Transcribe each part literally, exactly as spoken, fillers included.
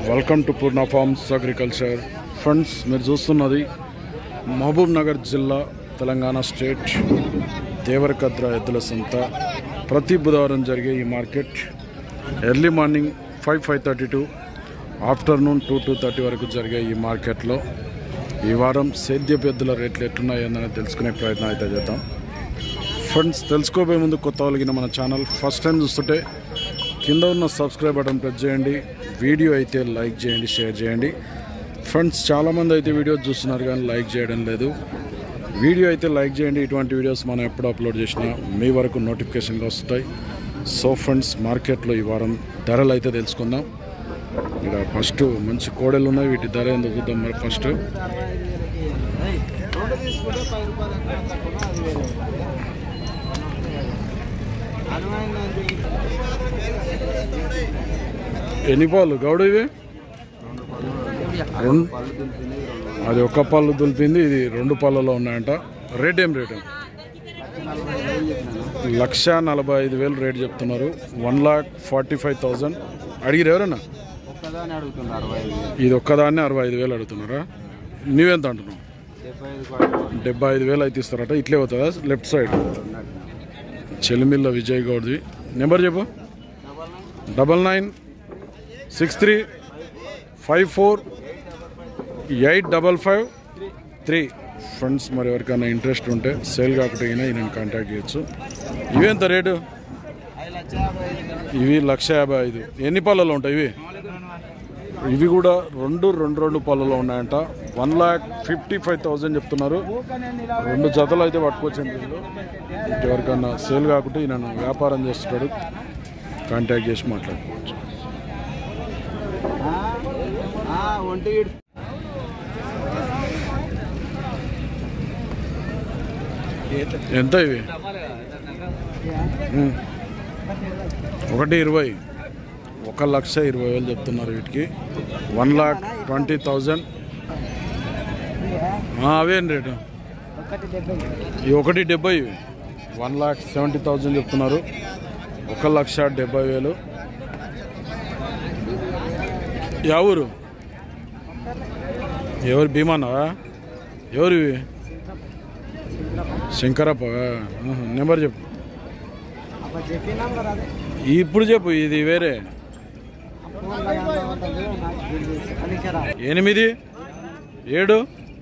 Welcome to Purna farms agriculture. Friends, మీరు చూస్తున్నది మహబూబ్ నగర్ జిల్లా, తెలంగాణ స్టేట్ దేవరకద్ర ఎద్దుల సంత. ప్రతి బుధవారం జరిగే ఈ market early morning five five thirty to afternoon two two thirty వరకు జరిగే ఈ మార్కెట్లో ఈ వారం సేద్యపు ఎద్దుల రేట్లు ఎట్లున్నాయని తెలుసుకునే ప్రయత్నం అయితే చేద్దాం. ఫ్రెండ్స్, తెలుసుకోబోయే ముందు కొత్త వాళ్ళగిన మన ఛానల్ ఫస్ట్ టైం చూస్తుంటే కింద ఉన్న సబ్స్క్రైబ్ బటన్ ప్రెస్ చేయండి. వీడియో అయితే లైక్ చేయండి, షేర్ చేయండి. ఫ్రెండ్స్, చాలామంది అయితే వీడియో చూస్తున్నారు కానీ లైక్ చేయడం లేదు. వీడియో అయితే లైక్ చేయండి. ఇటువంటి వీడియోస్ మనం ఎప్పుడు అప్లోడ్ చేసినా మీ వరకు నోటిఫికేషన్గా వస్తాయి. సో ఫ్రెండ్స్, మార్కెట్లో ఈ వారం ధరలు అయితే తెలుసుకుందాం. ఇక్కడ ఫస్ట్ మంచి కోడలు ఉన్నాయి, వీటి ధర ఎందుకు చూద్దాం. మరి ఫస్ట్ ఎన్ని పాలు గౌడు ఇవి? రెండు, అది ఒక్క పళ్ళు దులిపింది, ఇది రెండు పళ్ళలో ఉన్నాయంట. రేట్ ఏం రేటు? లక్ష నలభై ఐదు వేలు రేట్ చెప్తున్నారు. One lakh forty five thousand అడిగిరు ఎవరన్నా? ఇది ఒక్కదాన్ని అరవై ఐదు వేలు అడుగుతున్నారా? నువ్వెంత అంటున్నావు? డెబ్బై ఐదు వేలు అయితే ఇస్తారట. ఇట్లే అవుతుందా? లెఫ్ట్ సైడ్ చెలిమిల్ల విజయ్ గౌడ్ది నెంబర్ చెప్పు. Double nine six three five four eight double five three. Friends, మరి ఎవరికైనా ఇంట్రెస్ట్ ఉంటే సేల్ కాకపోయినా నేను కాంటాక్ట్ చేయొచ్చు. ఇవేంత రేటు? ఇవి లక్ష యాభై ఐదు. ఎన్ని పళ్ళలో ఉంటాయి ఇవి? ఇవి కూడా రెండు రెండు రెండు పళ్ళలో ఉన్నాయంట. One lakh fifty five thousand చెప్తున్నారు. రెండు జతలు అయితే పట్టుకోవచ్చండి. ఎవరికన్నా సేల్ కాకుంటే నన్ను వ్యాపారం చేస్తున్నాడు, కాంటాక్ట్ చేసి మాట్లాడుకోవచ్చు. ఎంత ఇవి? ఒకటి ఇరవై, ఒక లక్ష ఇరవై వేలు చెప్తున్నారు వీటికి. One lakh twenty thousand. అవేం రేటు? ఈ ఒకటి డెబ్బై, వన్ లాక్ సెవెంటీ థౌజండ్ చెప్తున్నారు. ఒక లక్ష డెబ్బై వేలు. ఎవరు ఎవరు భీమానా? ఎవరు ఇవి? శంకరప్ప. నెంబర్ చెప్పు. ఇప్పుడు చెప్పు, ఇది వేరే. ఎనిమిది ఏడు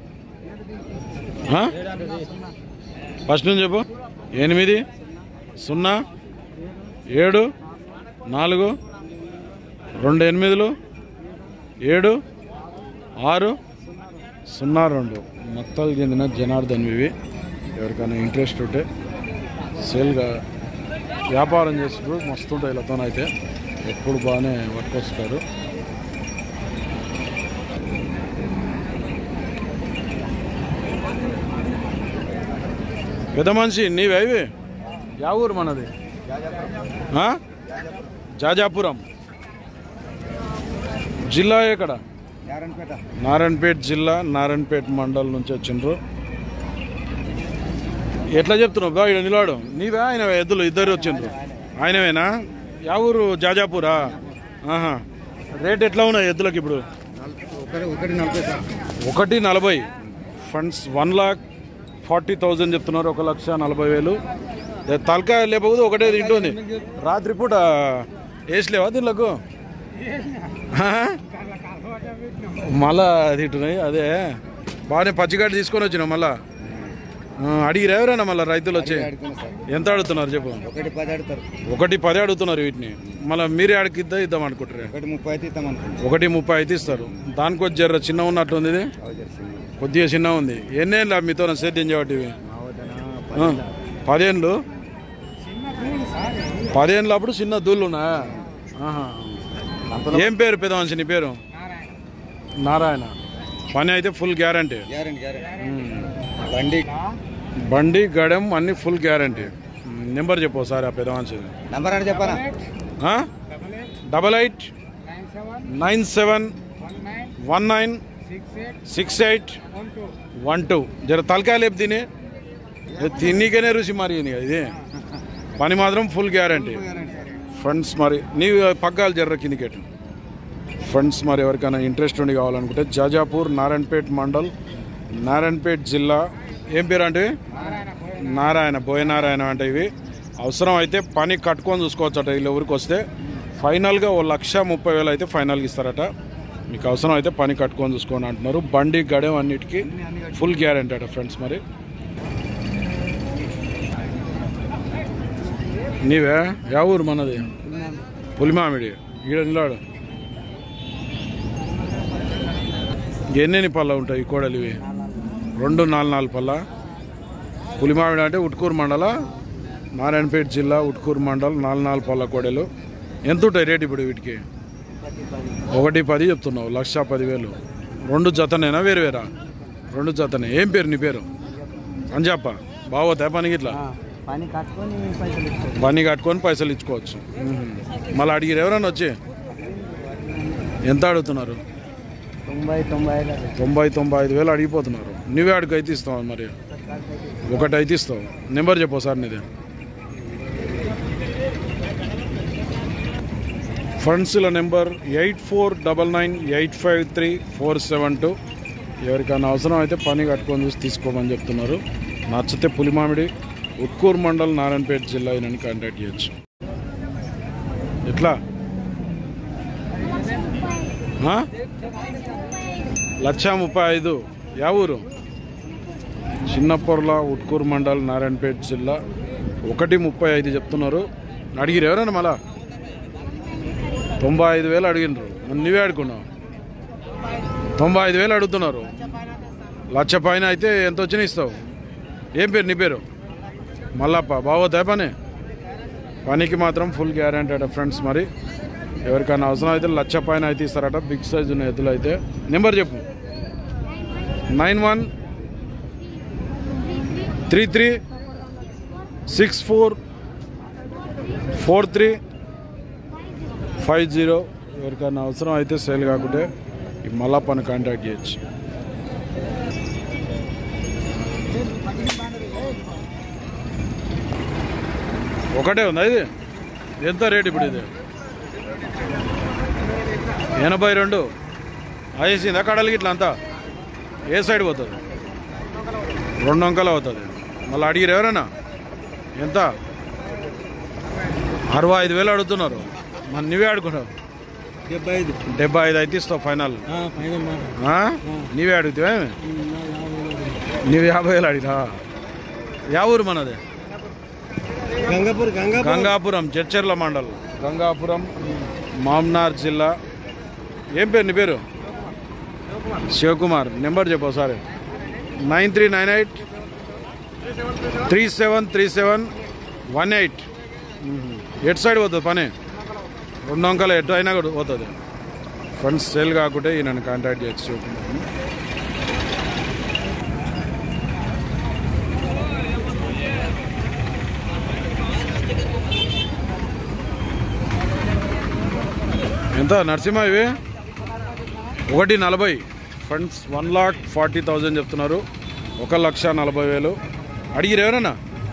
ఫస్ట్ నుంచి చెప్పు. ఎనిమిది సున్నా ఏడు నాలుగు రెండు ఎనిమిదిలు ఏడు ఆరు సున్నా రెండు. మొత్తాలు చెందిన జనార్దన్ ఇవి. ఎవరికైనా ఇంట్రెస్ట్ ఉంటే సేల్గా వ్యాపారం చేస్తున్నారు. మస్తు ఉంటాయి వీళ్ళతోనైతే, ఎప్పుడు బాగానే పట్టుకొస్తారు. పెద్ద మనిషి నీవే ఇవి? యా ఊరు మనది? జాజాపురం జిల్లా. ఎక్కడ? నారాయణపేట జిల్లా, నారాయణపేట మండలం నుంచి వచ్చిండ్రు. ఎట్లా చెప్తున్నావు బా? ఇక్కడ నిలవాడు. నీవే ఆయన ఎద్దులు ఇద్దరు వచ్చిండ్రు? ఆయనవేనా? యా ఊరు? జాజాపూరా? ఆహా. రేట్ ఎట్లా ఉన్నాయి ఎద్దులకి ఇప్పుడు? ఒకటి నలభై. ఫండ్స్ వన్ లాక్ ఫార్టీ థౌజండ్ చెప్తున్నారు. ఒక లక్ష నలభై వేలు. తలకాయ లేకపోతే ఒకటే తింటుంది. రాత్రిపూట వేసలేవా దీనిలకు? మళ్ళా తింటున్నాయి. అదే బాగానే పచ్చిగడ్డి తీసుకొని వచ్చినావు. మళ్ళా అడిగిరా ఎవరైనా? మళ్ళీ రైతులు వచ్చి ఎంత అడుగుతున్నారు చెప్పు? ఒకటి పది అడుగుతున్నారు వీటిని. మళ్ళీ మీరే అడిగి ఇద్దా ఇద్దాం అనుకుంటారు? ఒకటి ముప్పై అయితే ఇస్తారు. దానికి వచ్చి జర్ర చిన్న ఉన్నట్టుంది. ఇది కొద్దిగా చిన్న ఉంది. ఎన్నేళ్ళు మీతో సేద్యం చేయబట్టి? పదేళ్ళు. పదేళ్ళు అప్పుడు చిన్న దూళ్ళున్నా. ఏం పేరు పెద్ద మనిషి నీ పేరు? నారాయణ. పని అయితే ఫుల్ గ్యారంటీ. బండి బండి గడెం అన్ని ఫుల్ గ్యారంటీ. నెంబర్ చెప్పు సార్ ఆ పెద్ద మనిషి. నెంబర్ అని చెప్పారా? Double eight nine seven one nine six eight one two. జర తలకాయ లేపు తిని తిన్నీకనే రుచి మరి ఇది. పని మాత్రం ఫుల్ గ్యారంటీ. ఫ్రెండ్స్, మరి నీ పగ్గాలు జర్ర కిందికెట్టు. ఫ్రెండ్స్ మరి ఎవరికైనా ఇంట్రెస్ట్ ఉండి కావాలనుకుంటే జాజాపూర్ నారాయణపేట్ మండల్ నారాయణపేట్ జిల్లా ఏం పేరు అంటే నారాయణ బోయనారాయణ అంటే ఇవి అవసరం అయితే పని కట్టుకొని చూసుకోవచ్చట వీళ్ళ ఊరికి వస్తే ఫైనల్గా ఓ లక్ష ముప్పై వేలు అయితే ఫైనల్గా ఇస్తారట మీకు అవసరం అయితే పని కట్టుకొని చూసుకోని అంటున్నారు బండి గడెం అన్నిటికీ ఫుల్ గ్యారెంటీ అట ఫ్రెండ్స్ మరి నీవే యా ఊరు మనది పులిమామిడి ఈడ నిలాడు ఎన్నెన్ని పళ్ళ ఉంటాయి ఈ కోడలు ఇవి రెండు నాలుగు నాలుగు పళ్ళ పులిమామిడి అంటే ఉట్కూరు మండల నారాయణపేట జిల్లా ఉట్కూరు మండల్ నాలుగు నాలుగు పళ్ళ కోడలు ఎంత ఉంటాయి రేటు ఇప్పుడు వీటికి ఒకటి పది చెప్తున్నావు లక్ష పదివేలు రెండు జతనేనా వేరు వేరా రెండు జతనే ఏం పేరు నీ పేరు అంజప్ప బాగోతాయి పనికి ఇట్లా పని కట్టుకొని పైసలు ఇచ్చుకోవచ్చు మళ్ళీ అడిగిరు ఎవరన్నా వచ్చి ఎంత అడుగుతున్నారు తొంభై తొంభై తొంభై తొంభై ఐదు వేలు అడిగిపోతున్నారు నువ్వే అడిగి అయితే ఇస్తావు మరి ఒకటి అయితే ఇస్తావు నెంబర్ చెప్పు సార్ నీది ఫ్రెండ్స్ల number eight four double nine eight five three four seven two ఎవరికైనా అవసరం అయితే పని కట్టుకొని చూసి తీసుకోమని చెప్తున్నారు నచ్చితే పులిమామిడి ఉట్కూరు మండల్ నారాయణపేట జిల్లా అయినని కాంటాక్ట్ చేయొచ్చు ఎట్లా లక్ష ముప్పై ఐదు యా ఊరు చిన్నపొర్ల ఉట్కూరు మండల్ నారాయణపేట జిల్లా ఒకటి ముప్పై ఐదు చెప్తున్నారు అడిగిరు ఎవరైనా మళ్ళా తొంభై ఐదు వేలు అడిగినారు నువ్వే అడుగున్నావు తొంభై ఐదు వేలు అడుగుతున్నారు లక్ష పైన అయితే ఎంత వచ్చినా ఇస్తావు ఏం పేరు నీ పేరు మల్లప్ప బాగోతాయి పని పనికి మాత్రం ఫుల్ గ్యారెంటీ అట ఫ్రెండ్స్ మరి ఎవరికైనా అవసరం అయితే లక్ష పైన అయితే ఇస్తారట బిగ్ సైజ్ ఉన్న ఎద్దులు అయితే నెంబర్ చెప్పు nine one three three six four four three five zero ఎవరికైనా అవసరం అయితే సేల్ కాకుంటే ఈ మల్లప్పని కాంటాక్ట్ చేయొచ్చు ఒకటే ఉందా ఇది ఎంత రేట్ ఇప్పుడు ఇది ఎనభై రెండు వేసిందా కడలికి ఇట్లా అంతా ఏ సైడ్ పోతుంది రెండు అంకలు అవుతుంది మళ్ళీ అడిగిరు ఎవరైనా ఎంత అరవై ఐదు వేలు అడుగుతున్నారు మరి నువ్వే అడుగున్నావు డెబ్బై ఐదు డెబ్బై ఐదు అయితే ఇస్తావు ఫైనల్ నీవే అడుగుతావే నీవు యాభై వేలు అడిగినా యా ఊరు మనది గంగాపూర్ గంగాపురం చర్చర్ల మండల్ గంగాపురం మామ్నార్ జిల్లా ఏం పేరు నీ పేరు శివకుమార్ నెంబర్ చెప్పు ఒకసారి nine three nine eight three seven three seven one eight ఎటు సైడ్ పోతుంది పని రెండు అంకలు ఎటు అయినా కూడా పోతుంది ఫండ్స్ సేల్ కాకుంటే ఈయనను కాంటాక్ట్ చేయొచ్చు శివకుమార్ ఎంత నరసింహ ఇవి ఒకటి నలభై ఫండ్స్ వన్ లాక్ ఫార్టీ థౌజండ్ చెప్తున్నారు ఒక లక్ష నలభై వేలు అడిగిరు ఎవరన్నా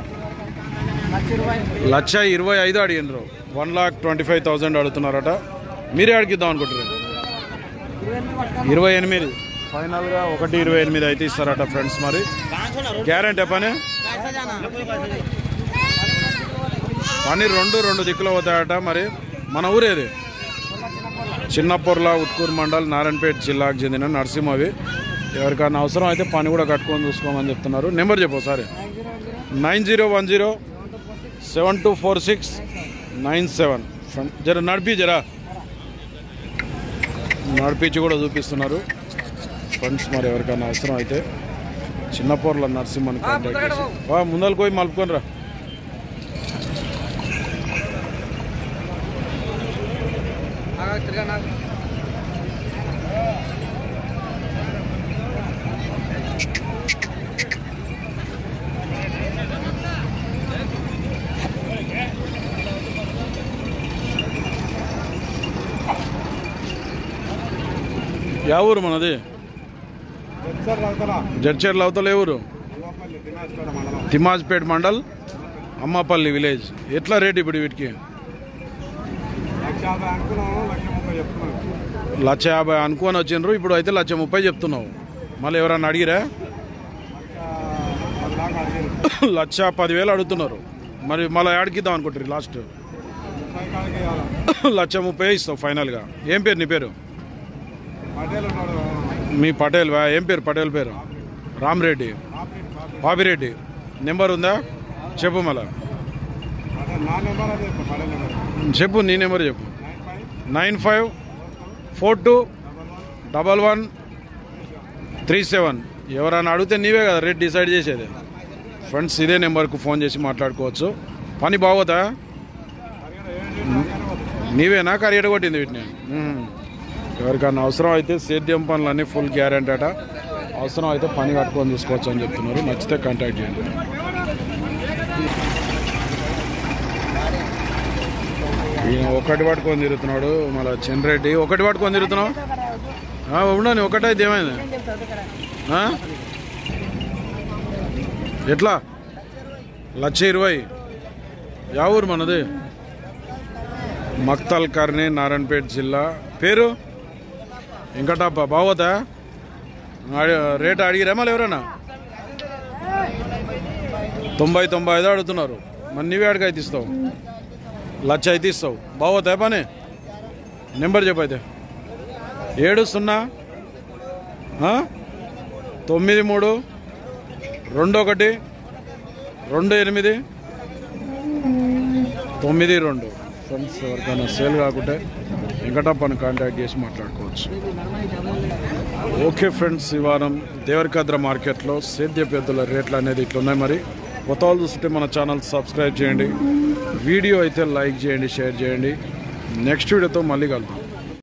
లక్ష ఇరవై ఐదు అడిగినారు one lakh twenty five thousand అడుగుతున్నారట మీరే అడిగిద్దాం అనుకుంటున్నారు ఇరవై ఎనిమిది ఫైనల్గా ఒకటి ఇరవై ఎనిమిది అయితే ఇస్తారట ఫ్రెండ్స్ మరి గ్యారెంటీ పని పని రెండు రెండు దిక్కులు అవుతాయట మరి మన ఊరేది చిన్నపొర్ల ఉట్కూరు మండల్ నారాయణపేట జిల్లాకు చెందిన నరసింహవి ఎవరికైనా అవసరం అయితే పని కూడా కట్టుకొని చూసుకోమని చెప్తున్నారు నెంబర్ చెప్పు ఒకసారి nine zero one zero seven two four six nine seven జర నడిపి జరా నడిపించి కూడా చూపిస్తున్నారు ఫ్రెండ్స్ మరి ఎవరికైనా అవసరం అయితే చిన్నపొర్ల నరసింహని కాంటాక్ట్ చేసి ముందరకు పోయి మలుపుకొని రా యా ఊరు మనది జడ్చర్ల అవతల ఏ ఊరు తిమ్మాజ్పేట మండల్ అమ్మపల్లి విలేజ్ ఎట్లా రేట్ ఇప్పుడు వీటికి లక్ష యాభై అనుకోని వచ్చిండ్రు, ఇప్పుడు అయితే లక్ష ముప్పై చెప్తున్నావు. మళ్ళీ ఎవరన్నా అడిగిరా? లక్ష పదివేలు అడుగుతున్నారు. మరి మళ్ళీ ఆడికిద్దాం అనుకుంటారు లాస్ట్ లక్ష ముప్పై ఇస్తావు ఫైనల్గా. ఏం పేరు నీ పేరు? మీ పటేల్ వా? ఏం పేరు పటేల్ పేరు? రామరెడ్డి, బాబిరెడ్డి. నెంబర్ ఉందా? చెప్పు మళ్ళా చెప్పు, నీ నెంబర్ చెప్పు. Nine five four two double one three seven. ఎవరైనా అడిగితే నీవే కదా రేట్ డిసైడ్ చేసేది. ఫ్రెండ్స్, ఇదే నెంబర్కు ఫోన్ చేసి మాట్లాడుకోవచ్చు. పని బాగోదా? నీవేనా కరియడ కొట్టింది వీటిని? ఎవరికన్నా అవసరం అయితే సేద్యం పనులన్నీ ఫుల్ గ్యారెంటీ అట. అవసరం అయితే పని కట్టుకొని చూసుకోవచ్చు అని చెప్తున్నారు. నచ్చితే కాంటాక్ట్ చేయండి. ఈయన ఒకటి పట్టుకొని తిరుగుతున్నాడు. మళ్ళీ చెన్రెడ్డి ఒకటి పట్టుకొని తిరుగుతున్నావు. ఉండని ఒకటైతే ఏమైంది? ఎట్లా? లక్ష ఇరవై. యా ఊరు మనది? మక్తల్ కర్ని, నారాయణపేట జిల్లా. పేరు వెంకటప్ప. బాగోతా? రేట్ అడిగిరా మళ్ళీ ఎవరైనా? తొంభై తొంభై ఐదు అడుగుతున్నారు. మరి నీవే అడిగి అయితే ఇస్తావు. లక్ష అయితే ఇస్తావు. బాగోతా పని? నెంబర్ చెప్పైతే. ఏడు సున్నా తొమ్మిది మూడు రెండు ఒకటి రెండు ఎనిమిది తొమ్మిది రెండు. ఫ్రెండ్స్, ఎవరికైనా సేల్ కాకుంటే వెంకటప్పని కాంటాక్ట్ చేసి మాట్లాడుకోవచ్చు. ఓకే ఫ్రెండ్స్, ఈ వారం దేవరకద్ర మార్కెట్లో సేద్యపు ఎద్దుల రేట్లు అనేది ఇట్లున్నాయి. మరి కొత్త వాళ్ళు చూస్తుంటే మన ఛానల్ సబ్స్క్రైబ్ చేయండి. వీడియో అయితే లైక్ చేయండి, షేర్ చేయండి. నెక్స్ట్ వీడియోతో మళ్ళీ కలుద్దాం.